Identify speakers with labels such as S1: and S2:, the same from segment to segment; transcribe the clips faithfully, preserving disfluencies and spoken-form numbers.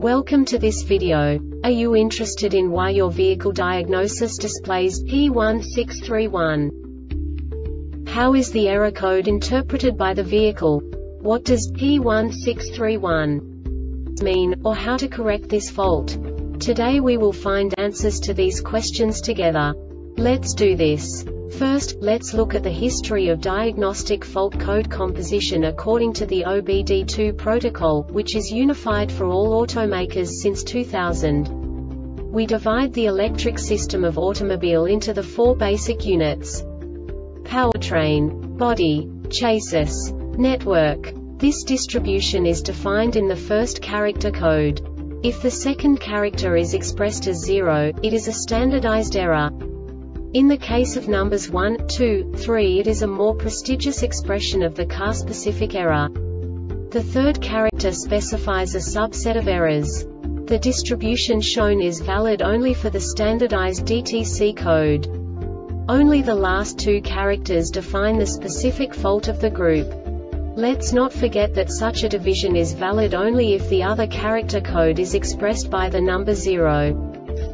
S1: Welcome to this video. Are you interested in why your vehicle diagnosis displays P one six three one? How is the error code interpreted by the vehicle? What does P one six three one mean, or how to correct this fault? Today we will find answers to these questions together. Let's do this. First, let's look at the history of diagnostic fault code composition according to the O B D two protocol, which is unified for all automakers since two thousand. We divide the electric system of automobile into the four basic units: powertrain, body, chassis, network. This distribution is defined in the first character code. If the second character is expressed as zero, it is a standardized error. In the case of numbers one, two, three, it is a more prestigious expression of the car-specific error. The third character specifies a subset of errors. The distribution shown is valid only for the standardized D T C code. Only the last two characters define the specific fault of the group. Let's not forget that such a division is valid only if the other character code is expressed by the number zero.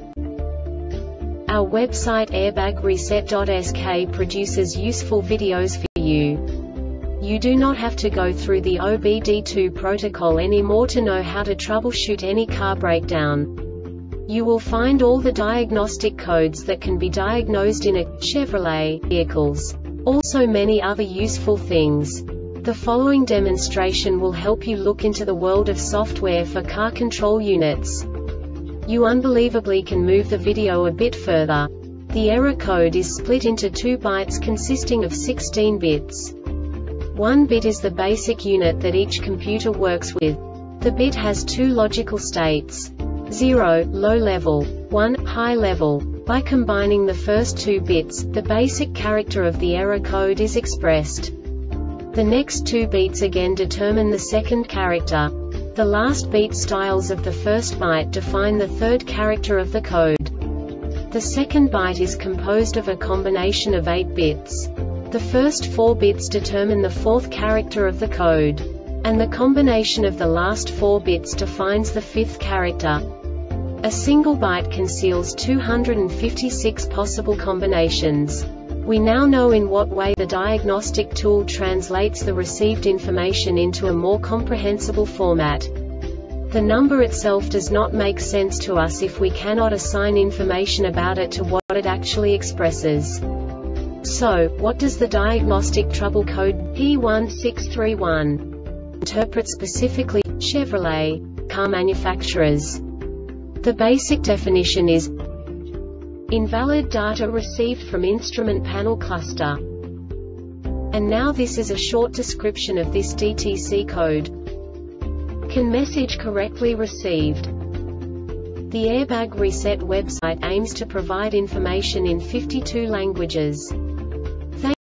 S1: Our website airbag reset dot S K produces useful videos for you. You do not have to go through the O B D two protocol anymore to know how to troubleshoot any car breakdown. You will find all the diagnostic codes that can be diagnosed in a Chevrolet vehicles. Also many other useful things. The following demonstration will help you look into the world of software for car control units. You unbelievably can move the video a bit further. The error code is split into two bytes consisting of sixteen bits. One bit is the basic unit that each computer works with. The bit has two logical states: zero, low level, one, high level. By combining the first two bits, the basic character of the error code is expressed. The next two beats again determine the second character. The last beat styles of the first byte define the third character of the code. The second byte is composed of a combination of eight bits. The first four bits determine the fourth character of the code. And the combination of the last four bits defines the fifth character. A single byte conceals two hundred fifty-six possible combinations. We now know in what way the diagnostic tool translates the received information into a more comprehensible format. The number itself does not make sense to us if we cannot assign information about it to what it actually expresses. So, what does the diagnostic trouble code P one six three one interpret specifically Chevrolet car manufacturers? The basic definition is invalid data received from instrument panel cluster. And now this is a short description of this D T C code. Can message correctly received. The Airbag Reset website aims to provide information in fifty-two languages.